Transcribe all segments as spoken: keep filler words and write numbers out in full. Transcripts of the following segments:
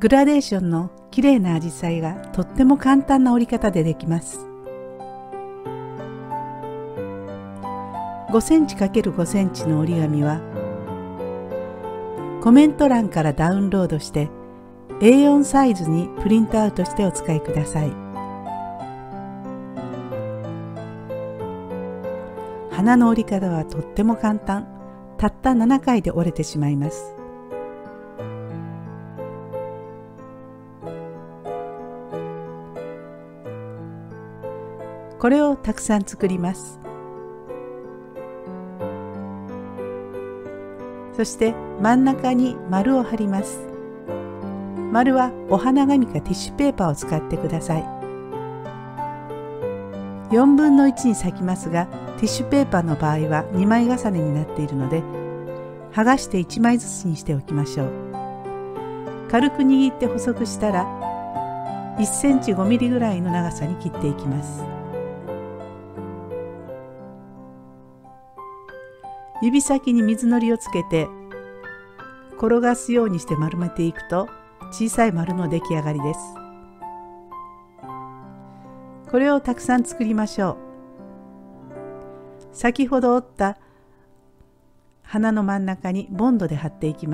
グラデーションの綺麗なアジサイがとっても簡単な折り方でできます。ごセンチかけるごセンチの折り紙はコメント欄からダウンロードして エーよん サイズにプリントアウトしてお使いください。花の折り方はとっても簡単。たったななかいで折れてしまいます。これをたくさん作ります。そして真ん中に丸を貼ります。丸はお花紙かティッシュペーパーを使ってください。よんぶんのいちに裂きますが、ティッシュペーパーの場合はにまい重ねになっているので、剥がしていちまいずつにしておきましょう。軽く握って細くしたら、いっセンチごミリぐらいの長さに切っていきます。指先に水のりをつけて転がすようにして丸めていくと小さい丸の出来上がりです。これをたくさん作りましょう。先ほど折った花の真ん中にボンドで貼っていきます。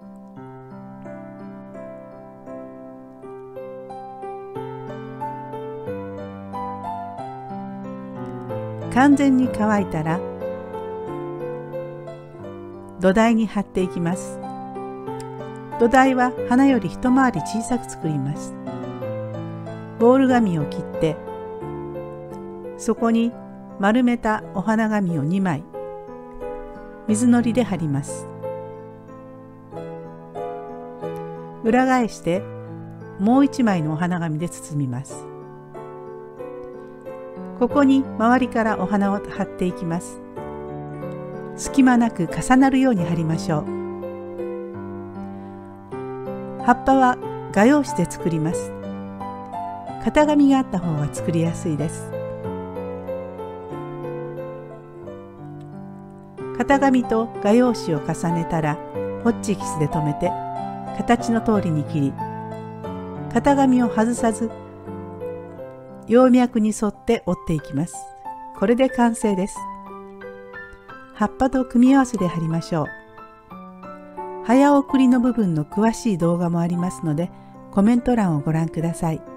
完全に乾いたら土台に貼っていきます。土台は花より一回り小さく作ります。ボール紙を切ってそこに丸めたお花紙をにまい水のりで貼ります。裏返してもういちまいのお花紙で包みます。ここに周りからお花を貼っていきます。隙間なく重なるように貼りましょう。葉っぱは画用紙で作ります。型紙があった方が作りやすいです。型紙と画用紙を重ねたらホッチキスで留めて形の通りに切り、型紙を外さず葉脈に沿って折っていきます。これで完成です。葉っぱと組み合わせで貼りましょう。早送りの部分の詳しい動画もありますので、コメント欄をご覧ください。